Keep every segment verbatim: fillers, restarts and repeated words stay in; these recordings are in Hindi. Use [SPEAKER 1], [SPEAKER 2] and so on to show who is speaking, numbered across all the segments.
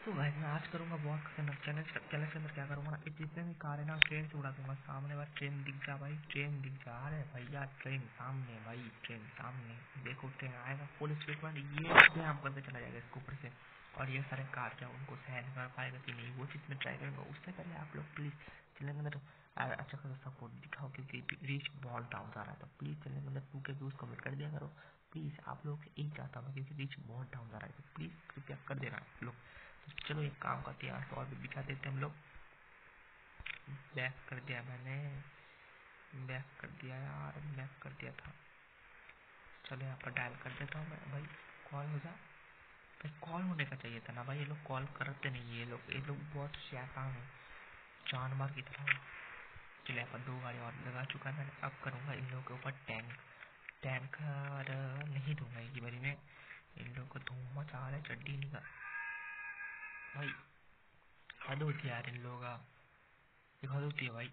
[SPEAKER 1] तो गाइस मैं आज करूंगा बहुत खतरनाक चैलेंज। चैलेंज के अंदर क्या करूंगा ना, जितने भी कार है ना ट्रेन से उड़ा दूंगा। सामने बस ट्रेन दिख जा भाई, ट्रेन दिख जा। अरे भैया ट्रेन सामने, भाई ट्रेन सामने, देखो ट्रेन आएगा फुल स्पीड में, ये स्लैम करके चला जाएगा इसके ऊपर से। और ये सारे कार क्या उनको सहन कर पाएगा कि नहीं, वो चीज़ में ट्राई करूंगा। उससे पहले आप लोग प्लीज़ चैनल के अंदर अच्छा खासा सपोर्ट दिखाओ, क्योंकि रीच बहुत डाउन जा रहा है। तो प्लीज़ चैनल के अंदर टू के व्यूज़ कमेंट कर दिया करो प्लीज़। आप लोग यही चाहता हूँ क्योंकि रीच बहुत डाउन जा रहा है, तो प्लीज़ कृपया कर देना आप लोग। तो चलो एक काम करते हैं, तो और भी बिछा देते हैं हम लोग। बैक कर दिया मैंने, बैक कर दिया यार, बैक कर दिया था। चलो यहाँ पर डायल कर देता हूँ मैं। भाई कॉल हो जा, भाई कॉल होने का चाहिए था ना भाई। ये लोग कॉल करते नहीं, ये लोग ये लोग बहुत शैतान है, जानवर की तरह। चलो यहाँ पर दो गाड़ी और लगा चुका है मैंने। अब करूँगा इन लोगों के ऊपर टैंक। टैंक नहीं दूंगा एक बारी में, इन लोगों को धूम मचा रहा है चड्डी निकाल। भाई हद होती है यार इन लोगों का, हद होती है भाई।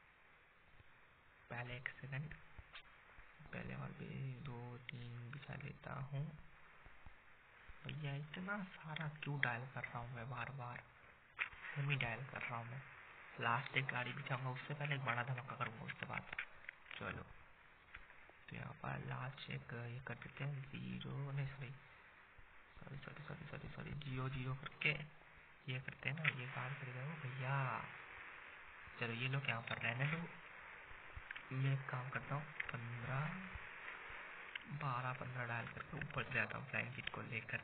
[SPEAKER 1] पहले एक सेकंड, पहले और भी दो तीन बिछा लेता हूँ। भैया इतना सारा क्यों डायल कर रहा हूँ मैं, बार बार हम ही डायल कर रहा हूँ मैं। लास्ट एक गाड़ी बिछाऊंगा, उससे पहले एक बड़ा धमाका करूँगा उसके बाद। चलो तो यहाँ पर लास्ट एक ये कर देते हैं, जीरो नहीं sorry sorry sorry sorry sorry sorry zero zero करके ये करते हैं ना, ये कार करेगा वो भैया। चलो ये लोग यहाँ पर रहने दो, मैं एक काम करता हूँ, पंद्रह बारह पंद्रह डायल करके ऊपर से जाता हूँ फ्लाइंग किट को लेकर।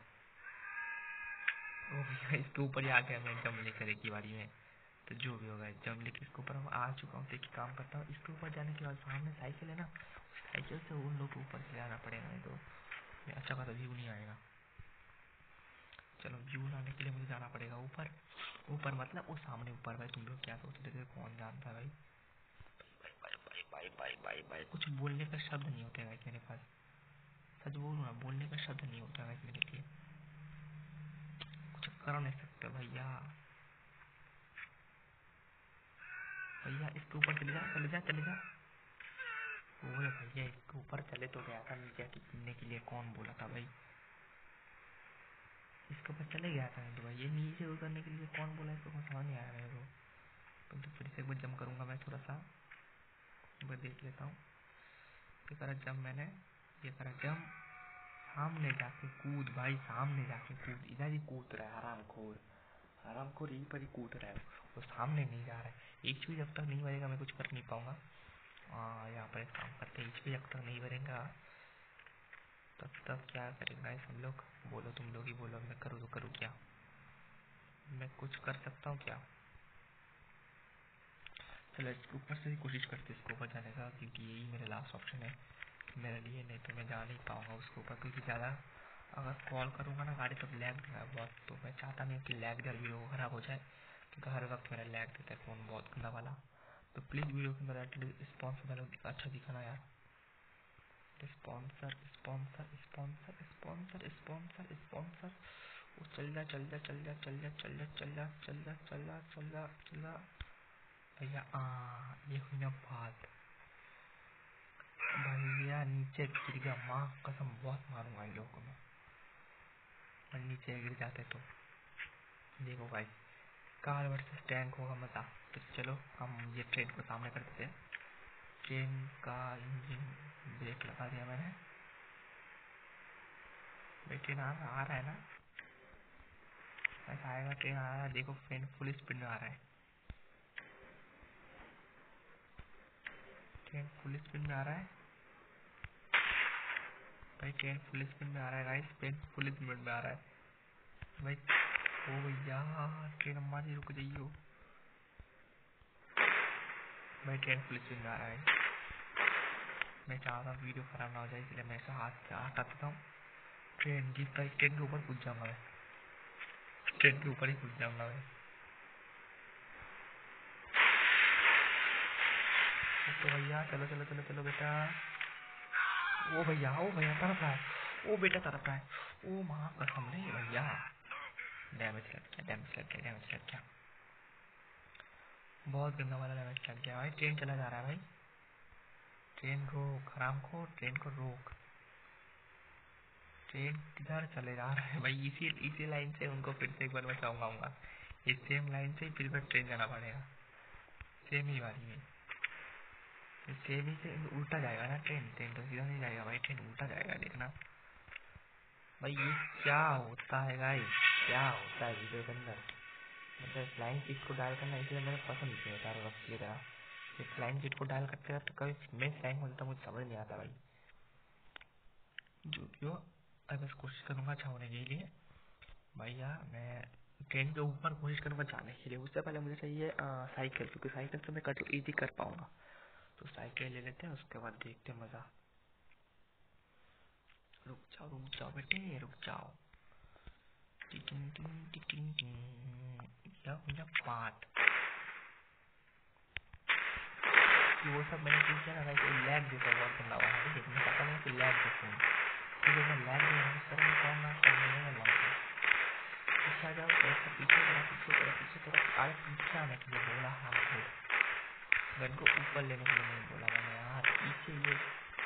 [SPEAKER 1] ओ भैया इसके ऊपर ही आ गया मैं जम लेकर एक ही बारी में। तो जो भी होगा जम लेकर इसके ऊपर हम आ चुका हूँ। तो एक काम करता हूँ, इसके ऊपर जाने के बाद सामने साइकिल है ना, साइकिल से उन लोग के ऊपर से जाना पड़ेगा, नहीं तो अच्छा खासा व्यू नहीं आएगा। चलो व्यू लाने के लिए मुझे जाना पड़ेगा ऊपर। ऊपर मतलब वो सामने ऊपर। भाई तुम लोग क्या सोच रहे थे, कौन जानता है भाई। भाई भाई भाई भाई भाई भाई कुछ बोलने का शब्द नहीं होते भाई मेरे पास, सच बोलूँ ना, बोलने का शब्द नहीं होता भाई मेरे लिए, कुछ कर नहीं सकते भैया। भैया इसके ऊपर चले जा, चले जा चले जा। ओए भैया इसके ऊपर चले तो गया था नीचे गिरने के लिए, कौन बोला था भाई। इसके ऊपर चले गया था तो भाई, ये नीचे उतरने के लिए कौन बोला, इसको समझ नहीं आया मेरे को। तो, तो फिर से एक बार जम करूँगा मैं, थोड़ा सा एक बार देख लेता हूँ। ये करा जम मैंने, ये करा जम, सामने जाके कूद भाई, सामने जाके कूद। इधर ही कूद रहा है हरामखोर, हरामखोर यहीं पर ही कूद रहा है, वो सामने नहीं जा रहा है। एच पी जब तक नहीं भरेगा मैं कुछ कर नहीं पाऊंगा। यहाँ पर एक काम करते हैं, एच पी जब तक नहीं भरेगा तब तक क्या करेंगे हम लोग। बोलो तुम लोग ही बोलो, मैं करूँ तो करूँ क्या, मैं कुछ कर सकता हूँ क्या। चलो इसके ऊपर से ही कोशिश करते इसको ऊपर जाने का, क्योंकि यही मेरा लास्ट ऑप्शन है मेरे लिए, नहीं तो मैं जा नहीं पाऊँगा उसके ऊपर। क्योंकि ज़्यादा अगर कॉल करूँगा ना गाड़ी तो लैग देगा बहुत, तो मैं चाहता नहीं कि लैग दर वीडियो ख़राब हो जाए, क्योंकि हर वक्त मेरा लैग देता है फ़ोन बहुत गंदा वाला। तो प्लीज़ वीडियो के अंदर एटलीस्ट स्पॉन्सर अच्छा दिखाना यार। Sponsor sponsor sponsor sponsor sponsor sponsor वो चल जा चल जा चल जा चल जा चल जा चल जा चल जा चल जा चल जा चल जा भैया। आ ये हुई ना बात भैया, नीचे गिर गया, माँ कसम बहुत मारूंगा इन लोगों को मैं, और नीचे गिर जाते तो देखो भाई कार वर्सेस टैंक होगा मजा। तो चलो हम ये ट्रेन को सामने कर देते हैं। ट्रेन का इंजन ब्रेक लगा दिया मैंने, भाई ट्रेन आ रहा आ रहा है ना, ऐसा आएगा ट्रेन आ रहा है। देखो ट्रेन फुल स्पीड में आ रहा है, ट्रेन फुल स्पीड में आ रहा है भाई, ट्रेन फुल स्पीड में आ रहा है गाइस, ट्रेन फुल स्पीड में आ रहा है भाई। ओ भैया ट्रेन अम्मा जी रुक जाइयो भाई, ट्रेन फुल स्पीड में आ रहा है। मैं चाहता हूँ वीडियो खराब ना हो जाए, इसलिए मैं ऐसा हाथ से हाथ आता हूँ। ट्रेन जीत भाई, ट्रेन के ऊपर कूद जाऊंगा मैं, ट्रेन के ऊपर ही कूद जाऊंगा मैं। तो भैया चलो चलो चलो चलो बेटा, ओ भैया ओ भैया तरफ रहा है, ओ बेटा तरफ रहा है, ओ माँ कसम नहीं भैया, डैमेज लग गया डैमेज लग गया डैमेज लग गया, बहुत गंदा वाला डैमेज लग गया भाई। ट्रेन चला जा रहा है भाई, ट्रेन रोक हरामखोर, ट्रेन को रोक। ट्रेन किधर चले जा रहे हैं भाई? इसी इसी लाइन से उनको फिर से एक बार मैं चाहूँगा, इस सेम लाइन से फिर से ट्रेन जाना पड़ेगा, सेम ही वाली में। सेम ही से उल्टा जाएगा ना ट्रेन, ट्रेन तो सीधा नहीं जाएगा भाई, ट्रेन उल्टा जाएगा। देखना भाई ये क्या होता है गाइस, क्या होता है वीडियो के अंदर। मतलब फ्लाइंग किट को डायल करना इसलिए मेरे पसंद नहीं है चारों वक्त की तरह। ये फ्लाइंग किट को डायल करते वक्त कभी मैं फ्लाइंग होता मुझे समझ नहीं आता भाई। जो क्यों अब बस कोशिश करूँगा अच्छा होने के लिए भैया। मैं ट्रेन के ऊपर कोशिश करूँगा जाने के लिए। उससे पहले मुझे चाहिए साइकिल, क्योंकि साइकिल से मैं कंट्रोल ईजी कर पाऊँगा। तो साइकिल ले लेते हैं, उसके बाद देखते हैं मज़ा। रुक जाओ रुक जाओ बेटे रुक जाओ। टिकिन टिकिन टिकिन टिकिन मुझे पार्ट वो सब मैंने पूछा ना भाई, कोई लैग जैसा वर्क बना हुआ है। देखने पता नहीं कि लैग जैसे तो जब मैं लैग जो है उस तरह मैं कहूँगा तब नहीं लगता। पीछे आ जाओ, थोड़ा पीछे थोड़ा पीछे थोड़ा पीछे थोड़ा आगे पीछे आने के लिए बोला हमको, गन को ऊपर लेने के लिए नहीं बोला मैंने यार। पीछे ये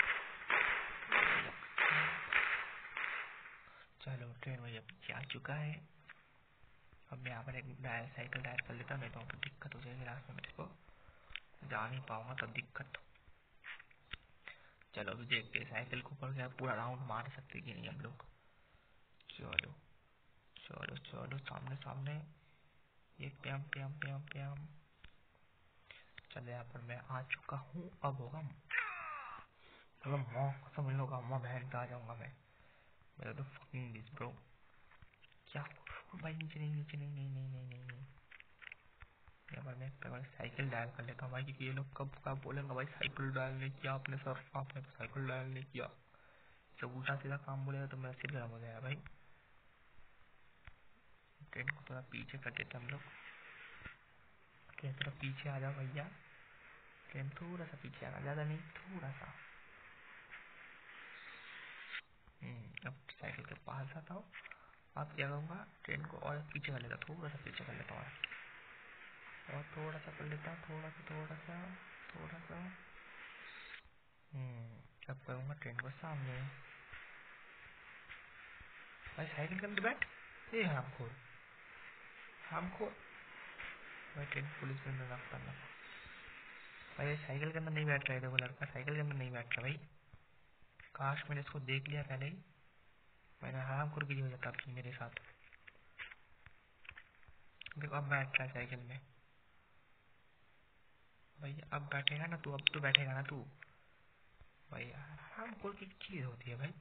[SPEAKER 1] चलो ट्रेन भैया पीछे आ चुका है। अब मैं यहाँ पर एक डायल साइकिल डायल कर लेता हूँ, नहीं तो वहाँ पर दिक्कत हो जाएगी रास्ते में, देखो जा नहीं पाऊंगा तब दिक्कत। चलो अभी देखते हैं साइकिल के ऊपर क्या पूरा राउंड मार सकते कि नहीं हम लोग। चलो चलो चलो सामने सामने ये प्याम प्याम प्याम प्याम। चलो यहाँ पर मैं आ चुका हूँ। अब होगा मतलब माँ समझ लो अम्मा बहन का आ जाऊंगा मैं। मेरा तो फकिंग दिस ब्रो क्या भाई। नीचे नहीं नीचे नहीं नहीं नहीं नहीं नहीं नहीं यहाँ पर मैं पहले साइकिल डायल कर लेता हूँ भाई, क्योंकि ये लोग कब कब बोलेंगे भाई साइकिल डायल नहीं किया आपने सर, आपने तो साइकिल डायल नहीं किया। जब उल्टा सीधा काम बोलेगा तो मेरा सिर गर्म हो जाएगा भाई। ट्रेन को थोड़ा पीछे कर देते हम लोग। ट्रेन थोड़ा पीछे आ जाओ भैया, ट्रेन थोड़ा सा पीछे आना, ज़्यादा नहीं थोड़ा सा। अब साइकिल के पास आता हूँ। अब क्या करूँगा, ट्रेन को और पीछे कर लेता, थोड़ा सा पीछे कर लेता हूँ और थोड़ा सा कर लेता हूँ, थोड़ा सा थोड़ा सा थोड़ा सा। अब करूँगा ट्रेन को सामने। भाई साइकिल के अंदर बैठ, ये हमको हमको भाई ट्रेन पुलिस के अंदर रखता ना भाई। साइकिल के अंदर नहीं बैठ रहा है, देखो लड़का साइकिल के अंदर नहीं बैठ रहा भाई। काश मैंने इसको देख लिया पहले ही, मैंने हराम खुरगी हो जाता थी मेरे साथ। देखो अब बैठ रहा है साइकिल में भाई। अब बैठेगा ना तू, अब तो बैठेगा ना तू भाई। हराम खुरगी की चीज होती है भाई।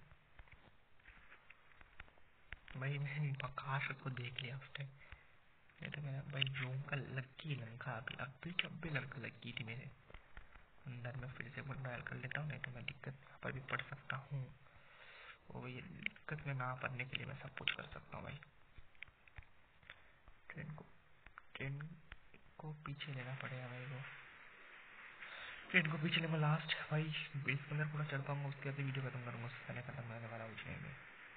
[SPEAKER 1] भाई मैंने काश उसको देख लिया उस टाइम, नहीं तो मेरा भाई जों का लगी लंका अभी अभी जब भी लड़का लगी थी मेरे अंदर। मैं फिर से डायल कर लेता हूँ, नहीं तो मैं दिक्कत यहाँ पर भी पढ़ सकता हूँ। वो ये दिक्कत में ना पढ़ने के लिए मैं सब कुछ कर सकता हूँ भाई। ट्रेन को ट्रेन को पीछे लेना पड़ेगा भाई। वो ट्रेन को पीछे लेना लास्ट भाई। बेस के अंदर पूरा चढ़ पाऊंगा, उसके बाद वीडियो खत्म करूँगा, उससे पहले खत्म करने वाला कुछ नहीं।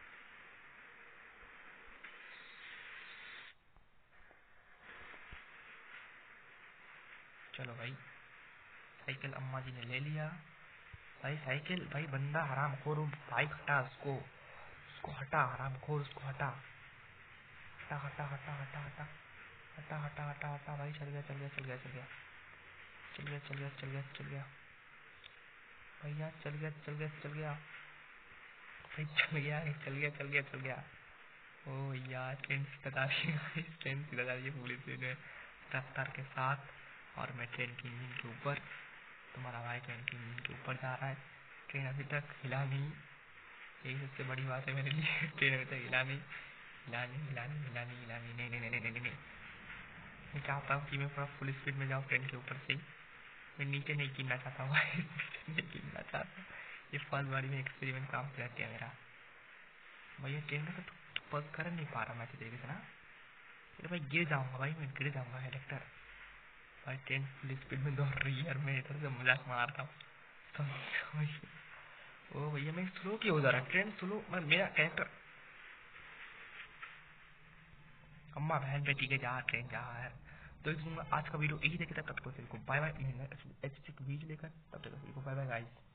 [SPEAKER 1] चलो भाई साइकिल अम्मा जी ने ले लिया भाई। साइकिल भाई बंदा हराम खोर, बाइक हटा उसको, उसको हटा हराम खोर, उसको हटा हटा हटा हटा हटा हटा हटा हटा हटा हटा भाई। चल गया चल गया चल गया चल गया चल गया चल गया चल गया चल गया भैया चल गया चल गया चल गया भाई चल गया चल गया चल गया चल गया। ओ यार ट्रेन से लगा रही ट्रेन से लगा रही है पुलिस ने रफ्तार के साथ, और मैं ट्रेन की इंजन के ऊपर। तुम्हारा भाई ट्रेन की इंजन के ऊपर जा रहा है। ट्रेन अभी तक हिला नहीं, यही सबसे बड़ी बात है मेरे लिए। ट्रेन अभी तक हिला नहीं हिला नहीं हिला नहीं हिला नहीं हिला नहीं नहीं नहीं नहीं नहीं नहीं। मैं चाहता हूँ कि मैं पूरा फुल स्पीड में जाऊँ ट्रेन के ऊपर से। मैं नीचे नहीं गिरना चाहता हूँ नीचे नहीं गिरना चाहता। ये फर्स्ट बारी में एक्सपेरिमेंट काम करते हैं मेरा भैया। ट्रेन का तो बस कर नहीं पा रहा मैं तो देखे ना, फिर भाई गिर जाऊंगा भाई, मैं गिर जाऊंगा हेलीकॉप्टर भाई। ट्रेन फुल स्पीड में दौड़ रही है और मैं इधर से मजाक मार रहा हूँ। ओ भैया मैं स्लो क्यों हो जा रहा, ट्रेन स्लो। मैं मेरा कैरेक्टर अम्मा बहन बेटी के जा ट्रेन जा है। तो आज का वीडियो यही देखे तब तक को बाय बाय। एच वीडियो लेकर तब तक को बाय बाय गाइस।